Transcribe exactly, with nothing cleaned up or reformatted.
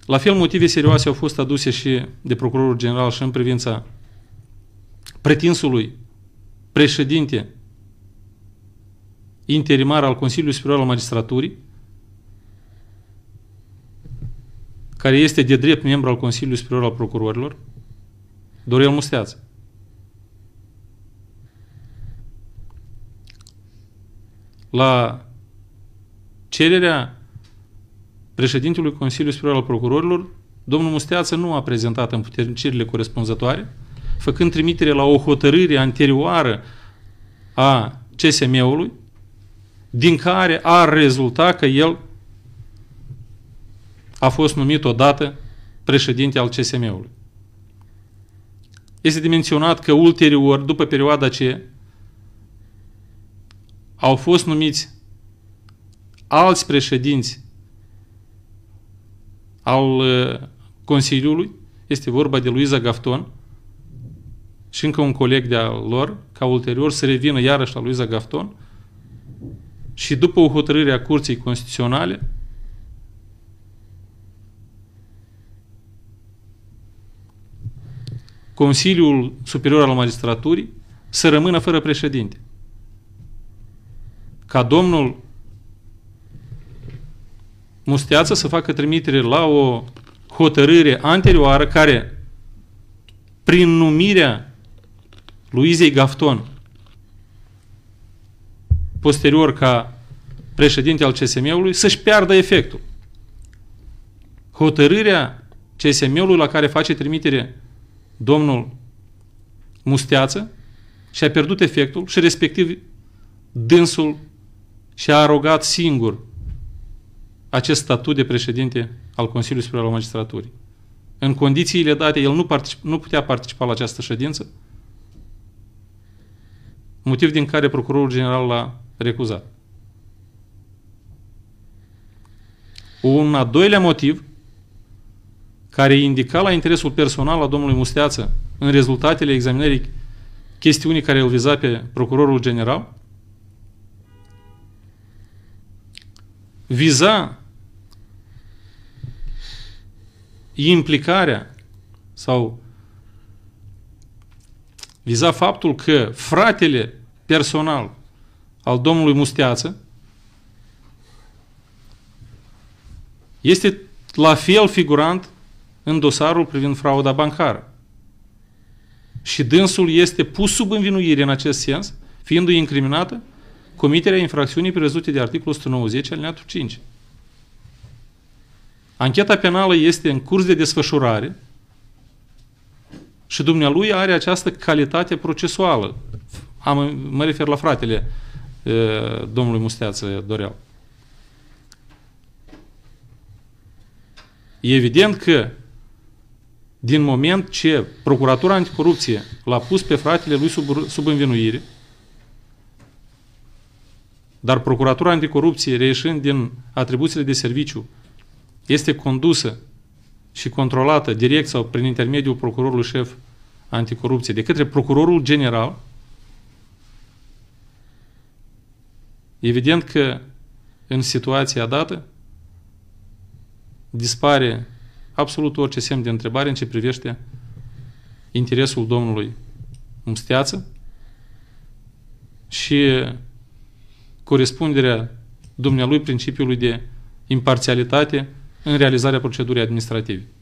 La fel, motive serioase au fost aduse și de procurorul general și în privința pretinsului președinte interimar al Consiliului Superior al Magistraturii, care este de drept membru al Consiliului Superior al Procurorilor, Dorel Musteață. La cererea președintelui Consiliului Superior al Procurorilor, domnul Musteață nu a prezentat împuternicerile corespunzătoare, făcând trimitere la o hotărâre anterioară a C S M-ului, din care ar rezulta că el a fost numit odată președinte al C S M-ului. Este de menționat că ulterior, după perioada aceea, au fost numiți alți președinți al Consiliului, este vorba de Luiza Gafton și încă un coleg de-al lor, ca ulterior să revină iarăși la Luiza Gafton și după o hotărâre a Curții Constituționale, Consiliul Superior al Magistraturii să rămână fără președinte. Ca domnul Musteață să facă trimitere la o hotărâre anterioară care, prin numirea Luizei Gafton, posterior ca președinte al C S M-ului, să-și piardă efectul. Hotărârea C S M-ului la care face trimitere domnul Musteață și-a pierdut efectul și respectiv dânsul și-a arogat singur acest statut de președinte al Consiliului Superior al Magistraturii. În condițiile date, el nu, particip, nu putea participa la această ședință, motiv din care procurorul general l-a recuzat. Un al doilea motiv, care indica la interesul personal al domnului Musteață în rezultatele examinării chestiunii care îl viza pe procurorul general, viza implicarea sau viza faptul că fratele personal al domnului Musteață este la fel figurant în dosarul privind frauda bancară. Și dânsul este pus sub învinuire în acest sens, fiindu-i incriminată comiterea infracțiunii prevăzute de articolul o sută nouăzeci alineatul cinci. Ancheta penală este în curs de desfășurare și dumnealui are această calitate procesuală. Am, mă refer la fratele e, domnului Musteață Dorel. E evident că din moment ce Procuratura Anticorupție l-a pus pe fratele lui sub, sub învinuire, dar Procuratura Anticorupție, reieșind din atribuțiile de serviciu, este condusă și controlată direct sau prin intermediul procurorului șef anticorupție de către procurorul general, evident că în situația dată dispare absolut orice semn de întrebare în ce privește interesul domnului Musteață și corespunderea dumnealui principiului de imparțialitate în realizarea procedurii administrative.